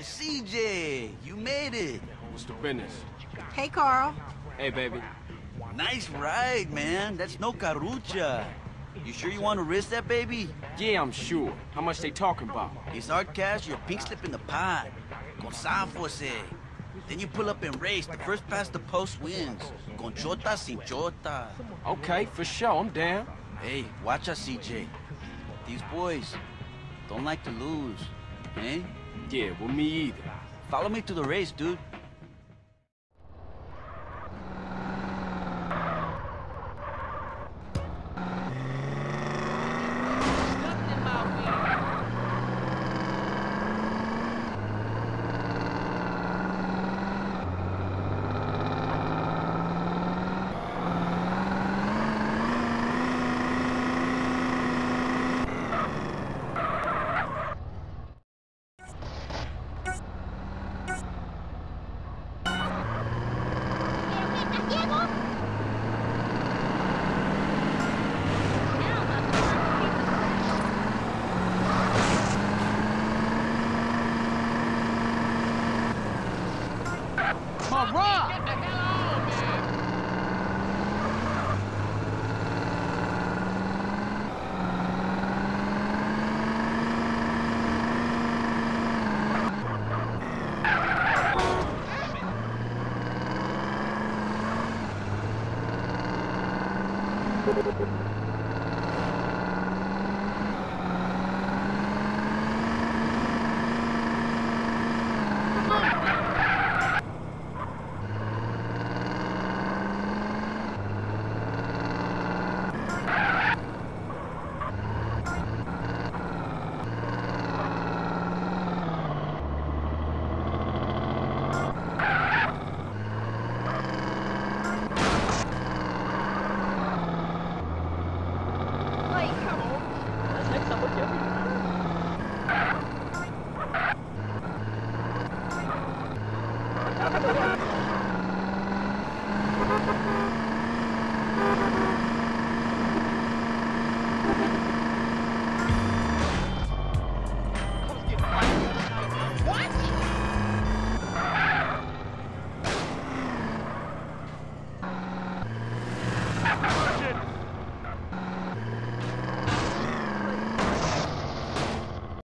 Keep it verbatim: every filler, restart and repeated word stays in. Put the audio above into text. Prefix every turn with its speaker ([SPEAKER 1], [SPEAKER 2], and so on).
[SPEAKER 1] C J, you made it.
[SPEAKER 2] What's the business?
[SPEAKER 3] Hey, Carl.
[SPEAKER 2] Hey, baby.
[SPEAKER 1] Nice ride, man. That's no carucha. You sure you want to risk that, baby?
[SPEAKER 2] Yeah, I'm sure. How much they talking about?
[SPEAKER 1] It's hard cash, your pink slip in the pot. Con Sanfose. Then you pull up and race. The first past the post wins. Con chota sin chota.
[SPEAKER 2] Okay, for sure. I'm down.
[SPEAKER 1] Hey, watch us, C J. These boys don't like to lose, eh?
[SPEAKER 2] Yeah, well, me either.
[SPEAKER 1] Follow me to the race, dude.